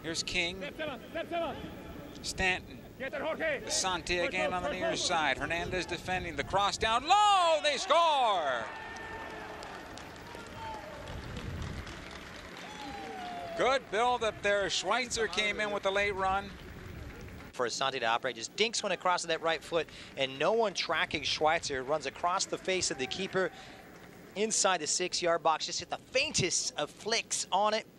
Here's King. Stanton. Asante again on the near side. Hernandez defending. The cross down low. They score. Good build up there. Schweitzer came in with a late run. For Asante to operate, just dinks one across to that right foot, and no one tracking Schweitzer. Runs across the face of the keeper inside the 6-yard box. Just hit the faintest of flicks on it.